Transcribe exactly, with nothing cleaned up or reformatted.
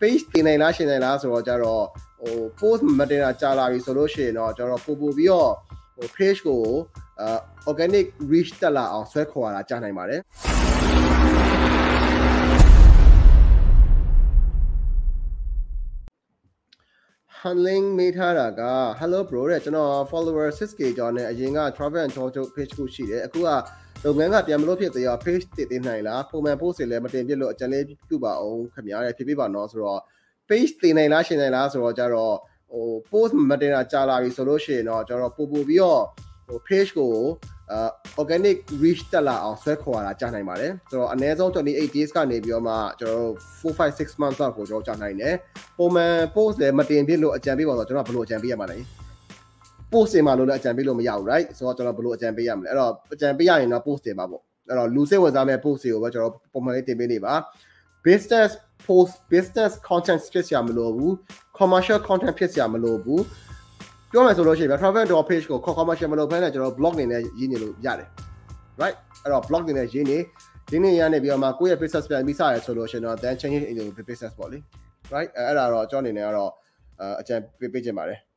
page တင်နိုင်လားရှင်းနိုင်လားဆိုတော့ကြတော့ဟို post မတင်တာကြာလာပြီဆိုလို့ရှိရင်တော့ကျွန်တော်ပို့ပို့ပြီးတော့ဟို page ကိုအာ organic reach တက်လာအောင်ဆွဲခေါ်ရတာကြာနိုင်ပါတယ်handling မေးထားတာက hello bro တဲ့ကျွန်တော် follower six K ကျော်နဲ့အရင်က travel and tour page ကိုရှိတယ်အခုကလုပ်ငန်းကပြန်မလို့ဖြစ်သေးရော page တည်တင်နိုင်လားပုံမှန် post တွေလည်းမတင်ပြလို့အကြံလေးပြုပါအောင်ခင်ဗျာတဲ့ဖြစ်ပြပါနော်ဆိုတော့ page တည်နိုင်လားရှင်းနိုင်လားဆိုတော့ကြတော့ဟို post မတင်တာကြာလာပြီဆိုလို့ရှိရင်တော့ကျွန်တော်ပို့ပို့ပြီးတော့ဟို page ကိုအာ organic reach တက်လာအောင်ဆွဲခေါ်ရတာကြာနိုင်ပါတယ်ဆိုတော့အနည်းဆုံးtwenty-eight days ကနေပြီးတော့မှကျွန်တော်တို့four five six months လောက်ကိုကျွန်တော်ကြာနိုင်တယ်ပုံမှန် post လည်းမတင်ပြလို့အကြံပေးပါတော့ကျွန်တော်ဘယ်လိုအကြံပေးရမှာလဲ post တင်မှာလို့လည်းအကြံပေးလို့မရဘူး right ဆိုတော့ကျွန်တော်ဘယ်လိုအကြံပေးရမလဲအဲ့တော့အကြံပေးရရင်တော့ post တင်ပါပေါ့အဲ့တော့လူစိတ်ဝင်စားမဲ့ post တွေကိုပဲကျွန်တော်ပုံမှန်လေးတင်ပေးနေပါ business post business content ဖြစ်ရမလို့ဘူး commercial content ဖြစ်ရမလို့ဘူးပြောမယ်ဆိုလို့ရှိရင် travel door page ကို commercial မလုပ်ဘဲနဲ့ကျွန်တော် blog နေနဲ့ရေးနေလို့ရတယ် right အဲ့တော့ blog နေနဲ့ရေးနေဒီနေ့ရနေပြီးတော့မှကိုယ့်ရဲ့ business ပြန်ပြီးစရဆိုလို့ရှိရင်တော့ then change into business ပေါ့လေ right အဲ့ဒါတော့ကျွန်တော်အနေနဲ့ကတော့အကြံပေးပေးချင်ပါတယ်